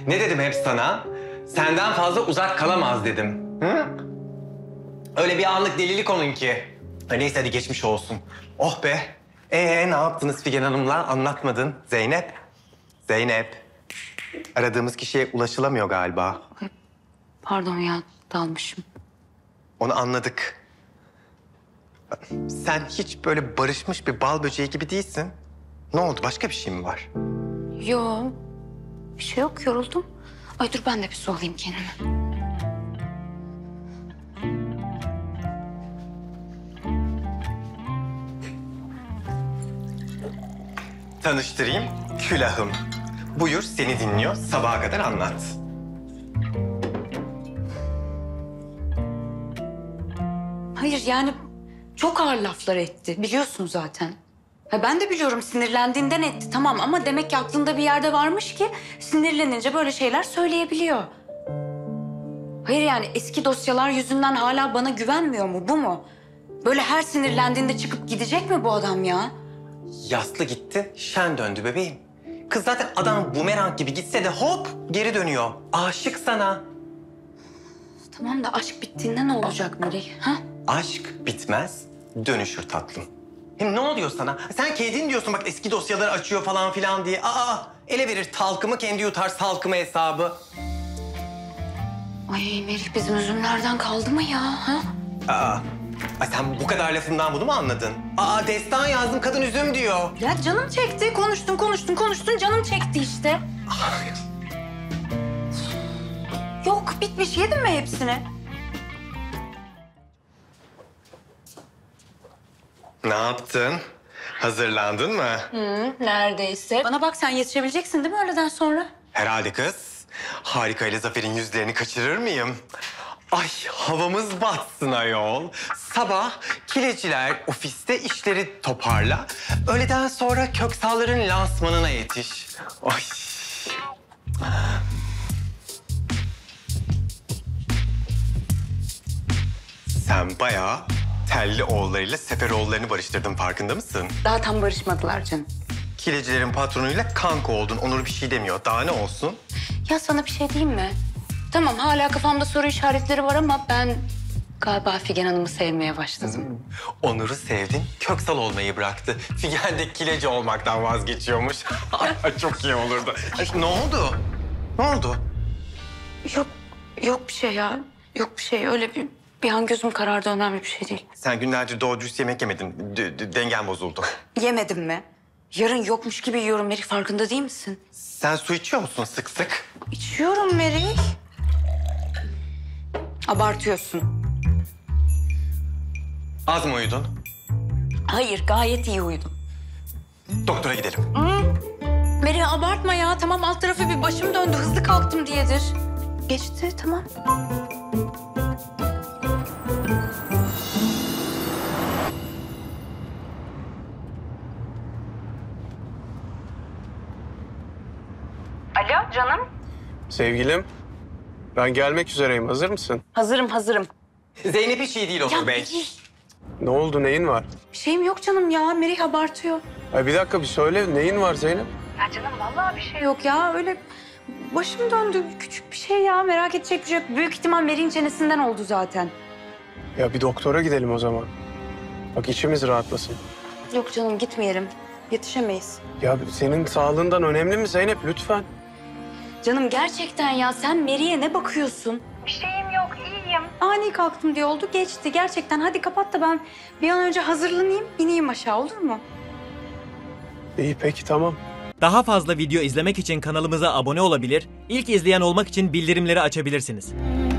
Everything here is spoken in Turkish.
Ne dedim hep sana? Senden fazla uzak kalamaz dedim. Hı? Öyle bir anlık delilik onunki. Neyse hadi geçmiş olsun. Oh be. Ne yaptınız Figen Hanım'la? Anlatmadın. Zeynep. Zeynep. Aradığımız kişiye ulaşılamıyor galiba. Pardon ya, dalmışım. Onu anladık. Sen hiç böyle barışmış bir bal böceği gibi değilsin. Ne oldu? Başka bir şey mi var? Yo, bir şey yok, yoruldum. Ay dur ben de bir su alayım kendime. Tanıştırayım, külahım. Buyur, seni dinliyor. Sabaha kadar anlat. Hayır yani çok ağır laflar etti, biliyorsun zaten. Ha, ben de biliyorum sinirlendiğinden etti tamam ama demek ki aklında bir yerde varmış ki sinirlenince böyle şeyler söyleyebiliyor. Hayır yani eski dosyalar yüzünden hala bana güvenmiyor mu, bu mu? Böyle her sinirlendiğinde çıkıp gidecek mi bu adam ya? Yaslı gitti, şen döndü bebeğim. Kız zaten adam bumerang gibi gitse de hop geri dönüyor. Aşık sana. Tamam da aşk bittiğinde ne olacak Meri? Ha? Aşk bitmez, dönüşür tatlım. Hem ne oluyor sana? Sen kendin diyorsun bak eski dosyaları açıyor falan filan diye. Ele verir talkımı kendi yutar salkımı hesabı. Ay Meri bizim üzümlerden kaldı mı ya? Ha? Ay sen bu kadar lafımdan bunu mu anladın? Destan yazdım kadın üzüm diyor. Ya canım çekti. Konuştun. Canım çekti işte. Yok bitmiş. Yedin mi hepsini? Ne yaptın? Hazırlandın mı? Neredeyse. Bana bak sen yetişebileceksin değil mi öğleden sonra? Herhalde kız. Harika ile Zafer'in yüzlerini kaçırır mıyım? Ay havamız batsın ayol. Sabah kileciler ofiste işleri toparla. Öğleden sonra Köksal'ların lansmanına yetiş. Ay. Sen bayağı telli oğullarıyla Seferoğullarını barıştırdın farkında mısın? Daha tam barışmadılar canım. Kilecilerin patronuyla kanka oldun. Onur bir şey demiyor. Daha ne olsun? Ya sana bir şey diyeyim mi? Tamam hala kafamda soru işaretleri var ama ben galiba Figen Hanım'ı sevmeye başladım. Onur'u sevdin, Köksal olmayı bıraktı. Figen de kileci olmaktan vazgeçiyormuş. Çok iyi olurdu. Ne oldu? Ne oldu? Yok bir şey ya. Yok bir şey. Öyle bir an gözüm karardı. Önemli bir şey değil. Sen günlerce doğru dürüst yemek yemedin. Dengen bozuldu. Yemedim mi? Yarın yokmuş gibi yiyorum Meri. Farkında değil misin? Sen su içiyor musun sık sık? İçiyorum Meri. Abartıyorsun. Az mı uyudun? Hayır gayet iyi uyudum. Doktora gidelim. Meri abartma ya. Tamam alt tarafı bir başım döndü. Hızlı kalktım diyedir. Geçti tamam. Alo canım. Sevgilim, ben gelmek üzereyim. Hazır mısın? Hazırım. Zeynep hiç iyi değil Onur Bey. Meri, Ne oldu, neyin var? bir şeyim yok canım ya. Meri abartıyor. Ay bir dakika bir söyle, neyin var Zeynep? Ya canım vallahi bir şey yok ya. Öyle başım döndü. Küçük bir şey ya. Merak edecek bir şey yok. Büyük ihtimal Meri'nin çenesinden oldu zaten. Ya bir doktora gidelim o zaman. Bak içimiz rahatlasın. Yok canım gitmeyelim. Yetişemeyiz. Ya senin sağlığından önemli mi Zeynep? Lütfen. Canım gerçekten ya sen Meri'ye ne bakıyorsun? Bir şeyim yok, iyiyim. Ani kalktım diye oldu, geçti. Gerçekten hadi kapat da ben bir an önce hazırlanayım, ineyim aşağı olur mu? İyi peki tamam. Daha fazla video izlemek için kanalımıza abone olabilir, ilk izleyen olmak için bildirimleri açabilirsiniz.